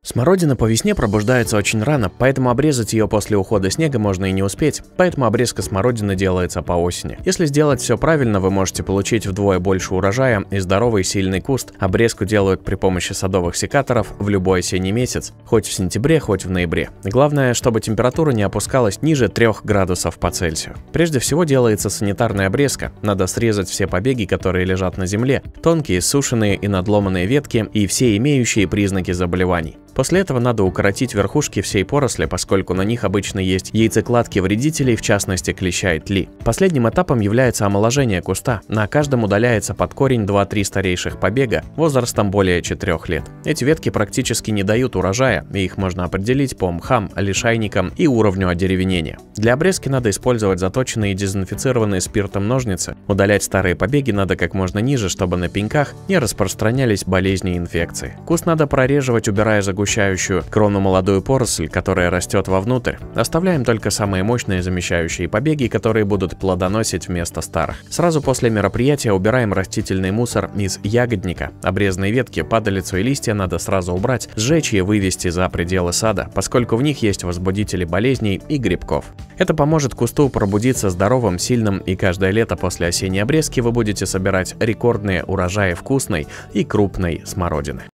Смородина по весне пробуждается очень рано, поэтому обрезать ее после ухода снега можно и не успеть, поэтому обрезка смородины делается по осени. Если сделать все правильно, вы можете получить вдвое больше урожая и здоровый сильный куст. Обрезку делают при помощи садовых секаторов в любой осенний месяц, хоть в сентябре, хоть в ноябре. Главное, чтобы температура не опускалась ниже 3 градусов по Цельсию. Прежде всего делается санитарная обрезка. Надо срезать все побеги, которые лежат на земле, тонкие, сушеные и надломанные ветки и все имеющие признаки заболеваний. После этого надо укоротить верхушки всей поросли, поскольку на них обычно есть яйцекладки вредителей, в частности клеща и тли. Последним этапом является омоложение куста. На каждом удаляется под корень 2-3 старейших побега возрастом более 4 лет. Эти ветки практически не дают урожая, и их можно определить по мхам, лишайникам и уровню одеревенения. Для обрезки надо использовать заточенные и дезинфицированные спиртом ножницы. Удалять старые побеги надо как можно ниже, чтобы на пеньках не распространялись болезни и инфекции. Куст надо прореживать, убирая загущающую крону молодую поросль, которая растет вовнутрь. Оставляем только самые мощные замещающие побеги, которые будут плодоносить вместо старых. Сразу после мероприятия убираем растительный мусор из ягодника. Обрезанные ветки, падалицу и листья надо сразу убрать, сжечь и вывести за пределы сада, поскольку в них есть возбудители болезней и грибков. Это поможет кусту пробудиться здоровым, сильным, и каждое лето после осенней обрезки вы будете собирать рекордные урожаи вкусной и крупной смородины.